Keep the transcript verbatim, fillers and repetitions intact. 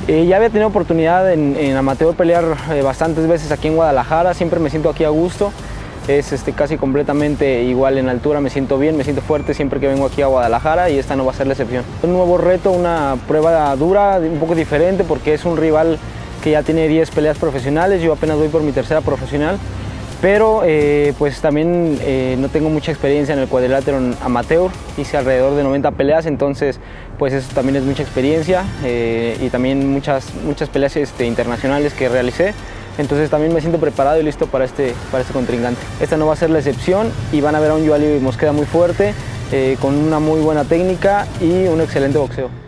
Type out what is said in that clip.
Eh, ya había tenido oportunidad en, en amateur pelear eh, bastantes veces aquí en Guadalajara, siempre me siento aquí a gusto, es este, casi completamente igual en altura, me siento bien, me siento fuerte siempre que vengo aquí a Guadalajara y esta no va a ser la excepción. Un nuevo reto, una prueba dura, un poco diferente porque es un rival que ya tiene diez peleas profesionales, yo apenas voy por mi tercera profesional, pero eh, pues también eh, no tengo mucha experiencia en el cuadrilátero amateur, hice alrededor de noventa peleas, entonces pues eso también es mucha experiencia eh, y también muchas, muchas peleas este, internacionales que realicé, entonces también me siento preparado y listo para este, para este contrincante. Esta no va a ser la excepción y van a ver a un Yoali Mosqueda muy fuerte, eh, con una muy buena técnica y un excelente boxeo.